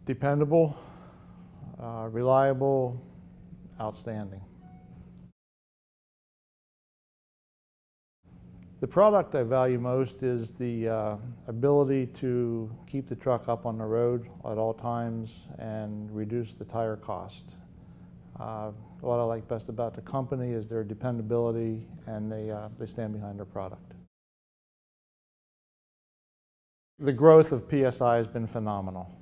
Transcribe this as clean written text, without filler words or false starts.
Dependable, reliable, outstanding. The product I value most is the ability to keep the truck up on the road at all times and reduce the tire cost. What I like best about the company is their dependability, and they stand behind their product. The growth of PSI has been phenomenal.